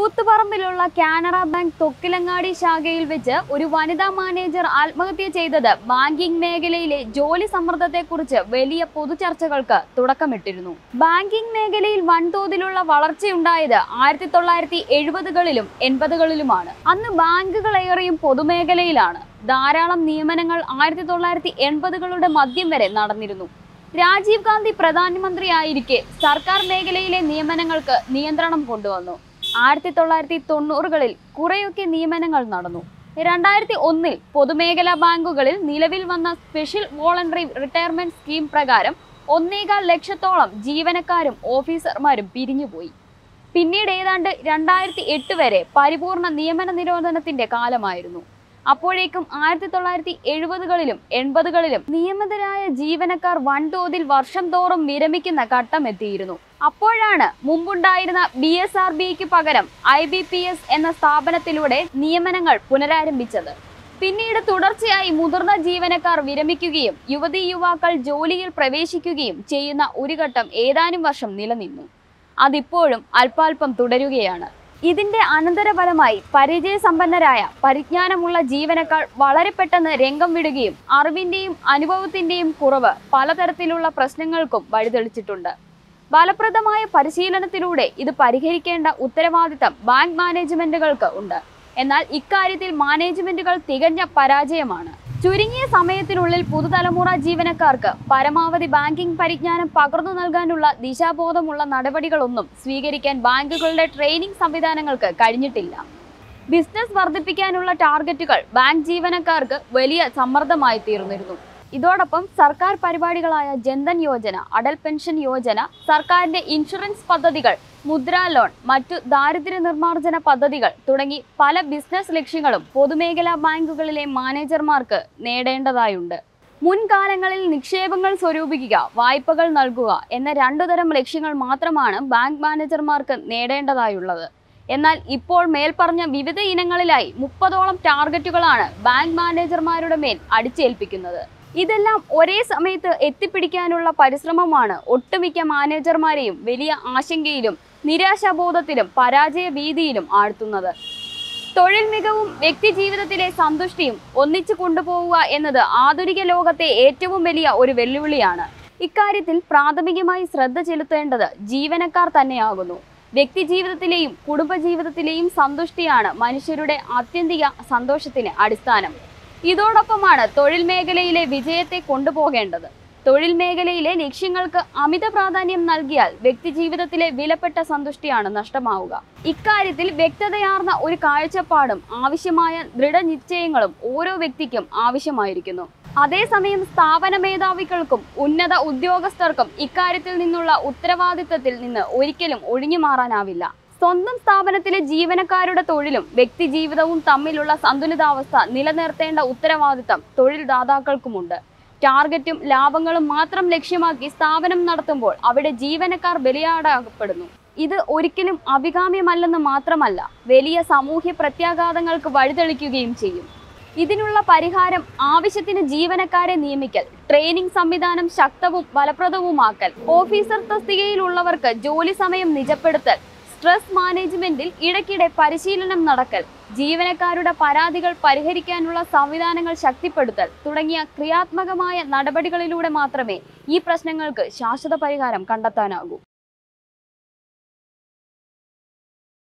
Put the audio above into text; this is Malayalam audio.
കൂത്തുപറമ്പിലുള്ള കാനറ ബാങ്ക് തൊക്കിലങ്ങാടി ശാഖയിൽ വെച്ച് ഒരു വനിതാ മാനേജർ ആത്മഹത്യ ചെയ്തത് ബാങ്കിംഗ് മേഖലയിലെ ജോലി സമ്മർദ്ദത്തെക്കുറിച്ച് വലിയ പൊതുചർച്ചകൾക്ക് തുടക്കമിട്ടിരുന്നു. ബാങ്കിംഗ് മേഖലയിൽ വൻതോതിലുള്ള വളർച്ചയുണ്ടായത് 1970കളിലും 80കളിലുമാണ്. അന്ന് ബാങ്കുകളേറെയും പൊതുമേഖലയിലാണ്. ധാരാളം നിയമനങ്ങൾ 1980കളുടെ മധ്യം വരെ നടന്നിരുന്നു. രാജീവ് ഗാന്ധി പ്രധാനമന്ത്രിയായിരിക്കെ സർക്കാർ മേഖലയിലെ നിയമനങ്ങൾക്ക് നിയന്ത്രണം കൊണ്ടുവന്നു. 1990കളിൽ കുറെയൊക്കെ നിയമനങ്ങൾ നടന്നു. 2001-ൽ പൊതുമേഖലാ ബാങ്കുകളിൽ നിലവിൽ വന്ന സ്പെഷ്യൽ വോളണ്ടറി റിട്ടയർമെന്റ് സ്കീം പ്രകാരം 1.25 ലക്ഷത്തോളം ജീവനക്കാരും ഓഫീസർമാരും പിരിഞ്ഞുപോയി. പിന്നീട് ഏതാണ്ട് 2008 വരെ പരിപൂർണ നിയമന നിരോധനത്തിന്റെ കാലമായിരുന്നു. അപ്പോഴേക്കും 1970കളിലും 80കളിലും നിയമിതരായ ജീവനക്കാർ വൻതോതിൽ വർഷം തോറും വിരമിക്കുന്ന ഘട്ടം എത്തിയിരുന്നു. അപ്പോഴാണ് മുമ്പുണ്ടായിരുന്ന BSRBക്ക് പകരം IBPS എന്ന സ്ഥാപനത്തിലൂടെ നിയമനങ്ങൾ പുനരാരംഭിച്ചത്. പിന്നീട് തുടർച്ചയായി മുതിർന്ന ജീവനക്കാർ വിരമിക്കുകയും യുവതീ യുവാക്കൾ ജോലിയിൽ പ്രവേശിക്കുകയും ചെയ്യുന്ന ഒരു ഘട്ടം ഏതാനും വർഷം നിലനിന്നു. അതിപ്പോഴും അല്പാൽപം തുടരുകയാണ്. ഇതിന്റെ അനന്തരഫലമായി പരിചയസമ്പന്നരായ പരിജ്ഞാനമുള്ള ജീവനക്കാർ വളരെ പെട്ടെന്ന് രംഗം വിടുകയും അറിവിന്റെയും അനുഭവത്തിന്റെയും കുറവ് പലതരത്തിലുള്ള പ്രശ്നങ്ങൾക്കും വഴിതെളിച്ചിട്ടുണ്ട്. ഫലപ്രദമായ പരിശീലനത്തിലൂടെ ഇത് പരിഹരിക്കേണ്ട ഉത്തരവാദിത്തം ബാങ്ക് മാനേജ്മെന്റുകൾക്ക് ഉണ്ട്. എന്നാൽ ഇക്കാര്യത്തിൽ മാനേജ്മെന്റുകൾ തികഞ്ഞ പരാജയമാണ്. ചുരുങ്ങിയ സമയത്തിനുള്ളിൽ പുതുതലമുറ ജീവനക്കാർക്ക് പരമാവധി ബാങ്കിംഗ് പരിജ്ഞാനം പകർന്നു നൽകാനുള്ള ദിശാബോധമുള്ള നടപടികളൊന്നും സ്വീകരിക്കാൻ ബാങ്കുകളുടെ ട്രെയിനിംഗ് സംവിധാനങ്ങൾക്ക് കഴിഞ്ഞിട്ടില്ല. ബിസിനസ് വർദ്ധിപ്പിക്കാനുള്ള ടാർഗറ്റുകൾ ബാങ്ക് ജീവനക്കാർക്ക് വലിയ സമ്മർദ്ദമായി തീർന്നിരുന്നു. ഇതോടൊപ്പം സർക്കാർ പരിപാടികളായ ജൻധൻ യോജന, അടൽ പെൻഷൻ യോജന, സർക്കാരിന്റെ ഇൻഷുറൻസ് പദ്ധതികൾ, മുദ്രാ ലോൺ, മറ്റു ദാരിദ്ര്യ നിർമ്മാർജ്ജന പദ്ധതികൾ തുടങ്ങി പല ബിസിനസ് ലക്ഷ്യങ്ങളും പൊതുമേഖലാ ബാങ്കുകളിലെ മാനേജർമാർക്ക് നേടേണ്ടതായുണ്ട്. മുൻകാലങ്ങളിൽ നിക്ഷേപങ്ങൾ സ്വരൂപിക്കുക, വായ്പകൾ നൽകുക എന്ന 2 തരം ലക്ഷ്യങ്ങൾ മാത്രമാണ് ബാങ്ക് മാനേജർമാർക്ക് നേടേണ്ടതായുള്ളത്. എന്നാൽ ഇപ്പോൾ മേൽപ്പറഞ്ഞ വിവിധ ഇനങ്ങളിലായി 30ഓളം ടാർഗറ്റുകളാണ് ബാങ്ക് മാനേജർമാരുടെ മേൽ അടിച്ചേൽപ്പിക്കുന്നത്. ഇതെല്ലാം ഒരേ സമയത്ത് എത്തിപ്പിടിക്കാനുള്ള പരിശ്രമമാണ് ഒട്ടുമിക്ക മാനേജർമാരെയും വലിയ ആശങ്കയിലും നിരാശാബോധത്തിലും പരാജയ ഭീതിയിലും ആഴ്ത്തുന്നത്. തൊഴിൽ മികവും വ്യക്തി ജീവിതത്തിലെ സന്തുഷ്ടിയും ഒന്നിച്ചു കൊണ്ടുപോവുക എന്നത് ആധുനിക ലോകത്തെ ഏറ്റവും വലിയ ഒരു വെല്ലുവിളിയാണ്. ഇക്കാര്യത്തിൽ പ്രാഥമികമായി ശ്രദ്ധ ചെലുത്തേണ്ടത് ജീവനക്കാർ തന്നെയാകുന്നു. വ്യക്തി ജീവിതത്തിലെയും കുടുംബജീവിതത്തിലെയും സന്തുഷ്ടിയാണ് മനുഷ്യരുടെ ആത്യന്തിക സന്തോഷത്തിന് അടിസ്ഥാനം. ഇതോടൊപ്പമാണ് തൊഴിൽ മേഖലയിലെ വിജയത്തെ കൊണ്ടുപോകേണ്ടത്. തൊഴിൽ മേഖലയിലെ ലക്ഷ്യങ്ങൾക്ക് അമിത പ്രാധാന്യം നൽകിയാൽ വ്യക്തി ജീവിതത്തിലെ വിലപ്പെട്ട സന്തുഷ്ടിയാണ് നഷ്ടമാവുക. ഇക്കാര്യത്തിൽ വ്യക്തതയാർന്ന ഒരു കാഴ്ചപ്പാടും ആവശ്യമായ ദൃഢനിശ്ചയങ്ങളും ഓരോ വ്യക്തിക്കും ആവശ്യമായിരിക്കുന്നു. അതേസമയം സ്ഥാപന മേധാവികൾക്കും ഉന്നത ഉദ്യോഗസ്ഥർക്കും ഇക്കാര്യത്തിൽ നിന്നുള്ള ഉത്തരവാദിത്തത്തിൽ നിന്ന് ഒരിക്കലും ഒഴിഞ്ഞു മാറാനാവില്ല. സ്വന്തം സ്ഥാപനത്തിലെ ജീവനക്കാരുടെ തൊഴിലും വ്യക്തി ജീവിതവും തമ്മിലുള്ള സന്തുലിതാവസ്ഥ നിലനിർത്തേണ്ട ഉത്തരവാദിത്തം തൊഴിൽ ദാതാക്കൾക്കുമുണ്ട്. ടാർഗറ്റും ലാഭങ്ങളും മാത്രം ലക്ഷ്യമാക്കി സ്ഥാപനം നടത്തുമ്പോൾ അവിടെ ജീവനക്കാർ ബലിയാടാക്കപ്പെടുന്നു. ഇത് ഒരിക്കലും അഭികാമ്യമല്ലെന്ന് മാത്രമല്ല, വലിയ സാമൂഹ്യ പ്രത്യാഘാതങ്ങൾക്ക് വഴിതെളിക്കുകയും ചെയ്യും. ഇതിനുള്ള പരിഹാരം ആവശ്യത്തിന് ജീവനക്കാരെ നിയമിക്കൽ, ട്രെയിനിംഗ് സംവിധാനം ശക്തവും ഫലപ്രദവുമാക്കൽ, ഓഫീസർ തസ്തികയിലുള്ളവർക്ക് ജോലി സമയം നിജപ്പെടുത്തൽ, സ്ട്രെസ് മാനേജ്മെന്റിൽ ഇടയ്ക്കിടെ പരിശീലനം നടക്കൽ, ജീവനക്കാരുടെ പരാതികൾ പരിഹരിക്കാനുള്ള സംവിധാനങ്ങൾ ശക്തിപ്പെടുത്തൽ തുടങ്ങിയ ക്രിയാത്മകമായ നടപടികളിലൂടെ മാത്രമേ ഈ പ്രശ്നങ്ങൾക്ക് ശാശ്വത പരിഹാരം കണ്ടെത്താനാകൂ.